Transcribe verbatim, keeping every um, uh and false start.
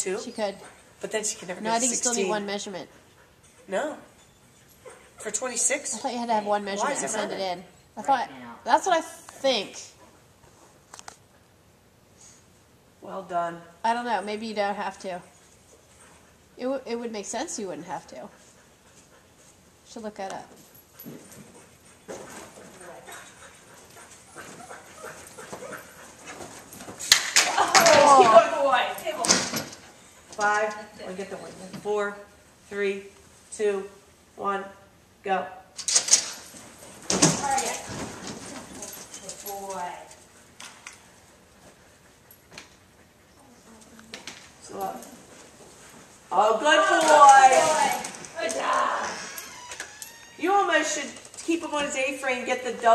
too? She could. But then she could never No, go I to think you sixteen. still need one measurement. No. For twenty-six? I thought you had to have one measurement is and it send it matter? in. I thought that's what I think. Well done. I don't know. Maybe you don't have to. It w it would make sense you wouldn't have to. Should look that up. Five. I'll get the one. Four, three, two, one, go. Slow. Oh, good boy. Good job. You almost should keep him on his A-frame, get the double.